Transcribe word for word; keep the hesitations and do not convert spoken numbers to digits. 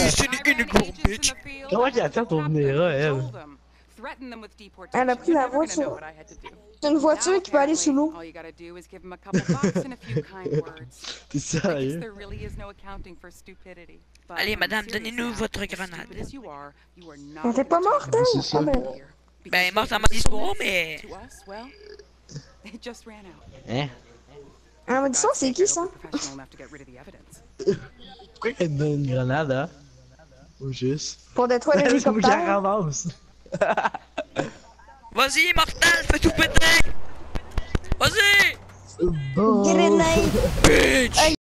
Mission unicorn, bitch. Comment il a fait pour venir là, elle? Elle a pris la voiture. C'est une voiture qui peut aller sous l'eau. T'es sérieux? Allez, madame, donnez-nous votre grenade. Elle était pas morte, hein? C'est ça. Ah, ben... Ben, morte à ma dispo, mais... Hein? Ah, mais dis ça, c'est qui ça? Pourquoi elle me donne une grenade, hein? Ou juste? Pour détruire Faut que je la l'hélicoptère. ramasse. Vas-y, Mortal, fais tout péter. Vas-y. Bon. Grenade! Bitch.